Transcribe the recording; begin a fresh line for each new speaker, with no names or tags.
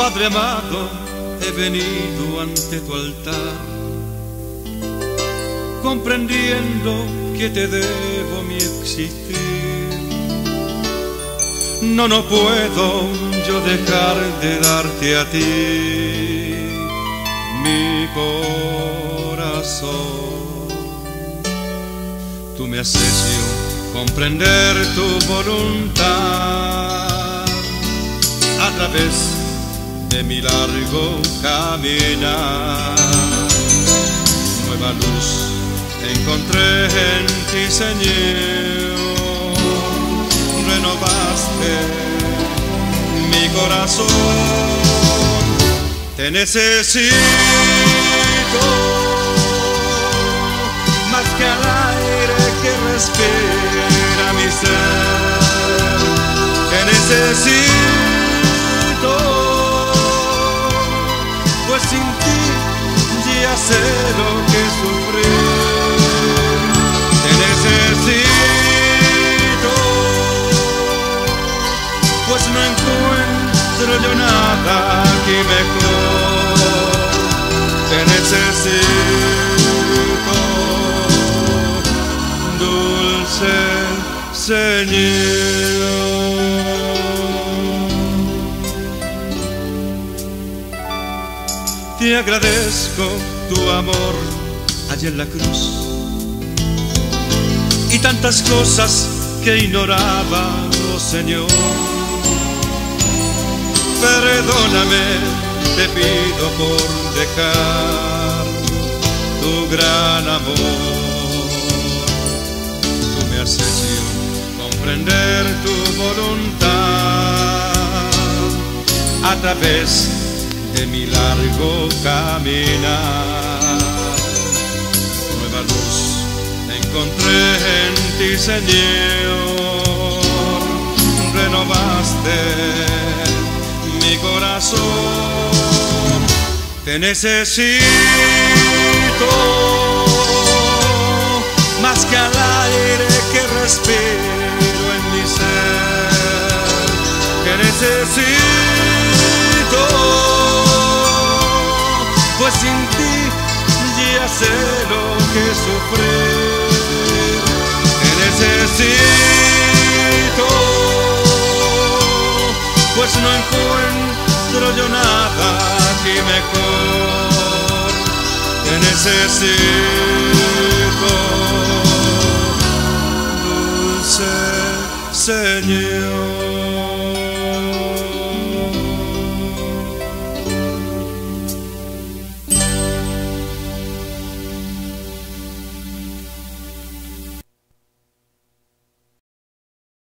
Padre amado, he venido ante tu altar, comprendiendo que te debo mi existir. No puedo yo dejar de darte a ti mi corazón. Tú me has hecho comprender tu voluntad a través de mi largo caminar. Nueva luz encontré en ti, Señor, renovaste mi corazón. Te necesito más que al aire que respira mi ser. Te necesito, pues sin ti ya sé lo que sufrir. Te necesito, pues no encuentro yo nada aquí mejor. Te necesito, dulce Señor. Te agradezco tu amor allá en la cruz y tantas cosas que ignoraba, oh Señor. Perdóname, te pido por dejar tu gran amor. Tú me has hecho comprender tu voluntad a través de mi largo caminar. Nueva luz encontré en ti, Señor, renovaste mi corazón. Te necesito más que al aire que respiro en mi ser. Te necesito, pues sin ti ya sé lo que sufrir. Te necesito, pues no encuentro yo nada aquí mejor. Te necesito, dulce Señor.